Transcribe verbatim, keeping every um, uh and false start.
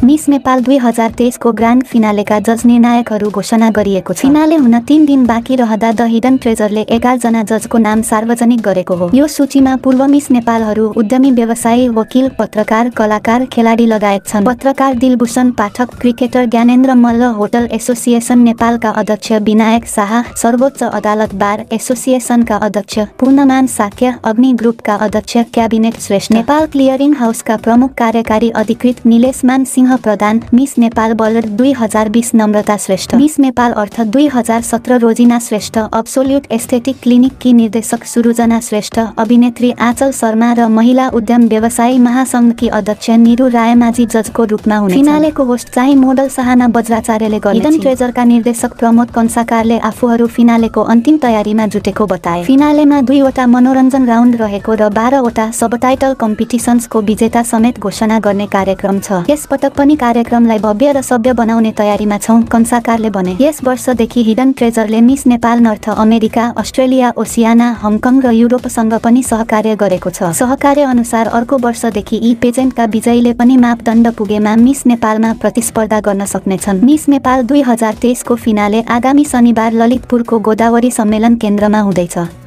Miss Nepal दुई हजार तेइस को ग्रान्ड फिनालेका जज निर्णायकहरू घोषणा गरिएको छ। फिनाले हुन तीन दिन बाँकी रहँदा द हिडन ट्रेजरले एघार जना जजको नाम सार्वजनिक गरेको हो। यो सूचीमा पूर्व मिस नेपालहरू उद्यमी, व्यवसायी, वकिल, पत्रकार, कलाकार, खेलाडी लगायत छन्। पत्रकार Dilbhushan Pathak, cricketer Gyanendra Malla, hotel association नेपालका अध्यक्ष विनायक शाह, सर्वोच्च अदालत बार एसोसिएसनका अध्यक्ष पूर्णमान साक्य, अग्नि ग्रुपका अध्यक्ष क्याबिनेट श्रेष्ठ, नेपाल क्लियरिङ हाउसका प्रमुख कार्यकारी अधिकृत निलेशमान सिंह प्रधान, मिस नेपाल बलर दुई हजार बीस नम्रता श्रेष्ठ, मिस नेपाल अर्थ दुई हजार सत्र रोजिना श्रेष्ठ, अब्सोल्युट एस्थेटिक क्लिनिककी निर्देशक सुरुजना श्रेष्ठ, अभिनेत्री आँचल शर्मा र महिला उद्यम व्यवसायी महासंघकी अध्यक्ष निरु रायमाझी जजको रूपमा हुनेछ। फिनालेको होस्ट चाहिँ मोडल सहाना बज्राचार्यले गर्नेछ। हिडन ट्रेजरका निर्देशक प्रमोद कंसाकारले आफूहरू फिनालेको अन्तिम तयारीमा जुटेको बताए। फिनालेमा दुईवटा मनोरञ्जन राउन्ड रहेको र बाह्रवटा सबटाइटल कम्पिटिसन्सको विजेता समेत घोषणा गर्ने कार्यक्रम छ। यस पटक पनि कार्यक्रमलाई भव्य र सभ्य बनाउने तयारीमा छौं, कंसाकारले भने। यस वर्षदेखि हिडन ट्रेजरले miss Nepal north America, Australia, Oceania, Hong Kong र युरोपसँग पनि सहकार्य गरेको छ। सहकार्य अनुसार अर्को वर्षदेखि यी पेजेन्टका विजयीले पनि मापदण्ड पुगेमा मिस नेपालमा प्रतिस्पर्धा गर्न सक्नेछन्। मिस नेपाल दुई हजार तेइस को फिनाले आगामी शनिबार ललितपुरको गोदावरी सम्मेलन केन्द्रमा हुँदैछ।